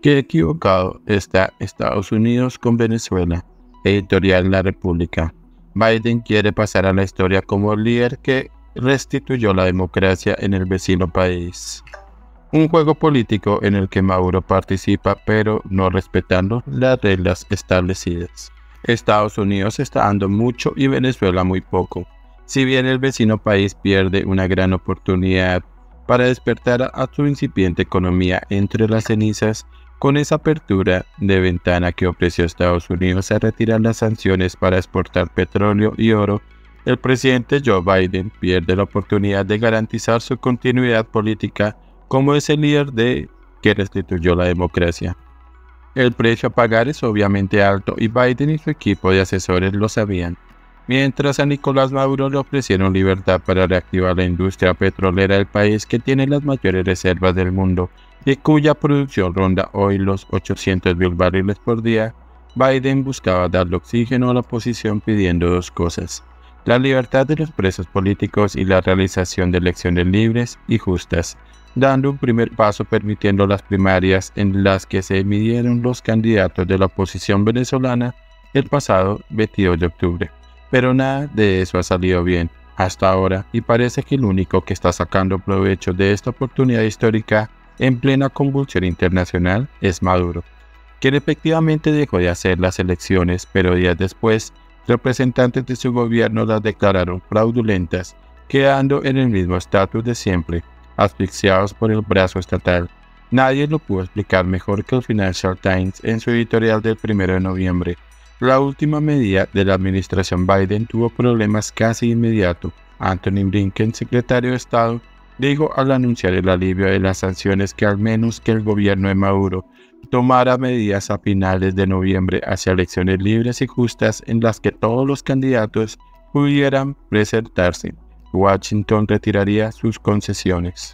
Qué equivocado está Estados Unidos con Venezuela. Editorial La República. Biden quiere pasar a la historia como el líder que restituyó la democracia en el vecino país. Un juego político en el que Maduro participa, pero no respetando las reglas establecidas. Estados Unidos está dando mucho y Venezuela muy poco. Si bien el vecino país pierde una gran oportunidad para despertar a su incipiente economía entre las cenizas, con esa apertura de ventana que ofreció Estados Unidos a retirar las sanciones para exportar petróleo y oro, el presidente Joe Biden pierde la oportunidad de garantizar su continuidad política como ese líder que restituyó la democracia. El precio a pagar es obviamente alto y Biden y su equipo de asesores lo sabían. Mientras a Nicolás Maduro le ofrecieron libertad para reactivar la industria petrolera del país que tiene las mayores reservas del mundo y cuya producción ronda hoy los 800.000 barriles por día, Biden buscaba darle oxígeno a la oposición pidiendo dos cosas: la libertad de los presos políticos y la realización de elecciones libres y justas, dando un primer paso permitiendo las primarias en las que se midieron los candidatos de la oposición venezolana el pasado 22 de octubre. Pero nada de eso ha salido bien hasta ahora y parece que el único que está sacando provecho de esta oportunidad histórica en plena convulsión internacional es Maduro, quien efectivamente dejó de hacer las elecciones, pero días después representantes de su gobierno las declararon fraudulentas, quedando en el mismo estatus de siempre, asfixiados por el brazo estatal. Nadie lo pudo explicar mejor que el Financial Times en su editorial del 1 de noviembre. La última medida de la administración Biden tuvo problemas casi inmediatos. Anthony Blinken, secretario de Estado, dijo al anunciar el alivio de las sanciones que al menos que el gobierno de Maduro tomara medidas a finales de noviembre hacia elecciones libres y justas en las que todos los candidatos pudieran presentarse, Washington retiraría sus concesiones.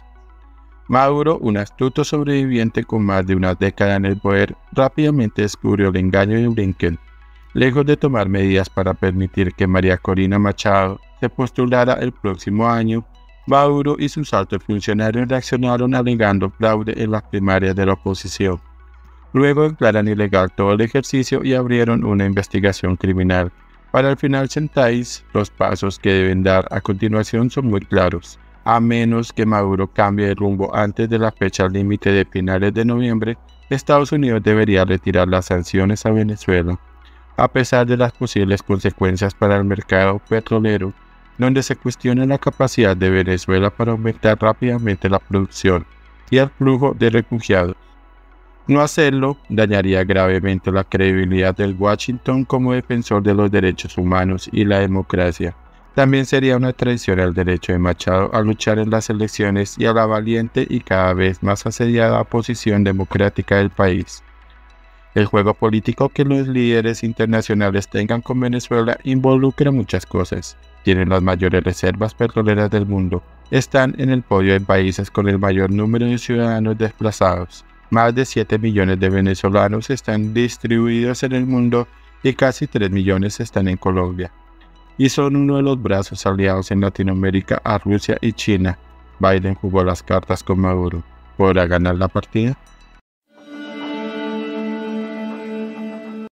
Maduro, un astuto sobreviviente con más de una década en el poder, rápidamente descubrió el engaño de Blinken. Lejos de tomar medidas para permitir que María Corina Machado se postulara el próximo año, Maduro y sus altos funcionarios reaccionaron alegando fraude en las primarias de la oposición. Luego declaran ilegal todo el ejercicio y abrieron una investigación criminal. Para el Financial Times, los pasos que deben dar a continuación son muy claros. A menos que Maduro cambie de rumbo antes de la fecha límite de finales de noviembre, Estados Unidos debería retirar las sanciones a Venezuela. A pesar de las posibles consecuencias para el mercado petrolero, donde se cuestiona la capacidad de Venezuela para aumentar rápidamente la producción y el flujo de refugiados. No hacerlo dañaría gravemente la credibilidad de Washington como defensor de los derechos humanos y la democracia. También sería una traición al derecho de Machado a luchar en las elecciones y a la valiente y cada vez más asediada oposición democrática del país. El juego político que los líderes internacionales tengan con Venezuela involucra muchas cosas. Tienen las mayores reservas petroleras del mundo. Están en el podio de países con el mayor número de ciudadanos desplazados. Más de 7 millones de venezolanos están distribuidos en el mundo y casi 3 millones están en Colombia. Y son uno de los brazos aliados en Latinoamérica a Rusia y China. Biden jugó las cartas con Maduro. ¿Podrá ganar la partida?